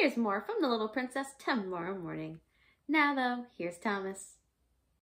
Here's more from the Little Princess tomorrow morning. Now though, here's Thomas.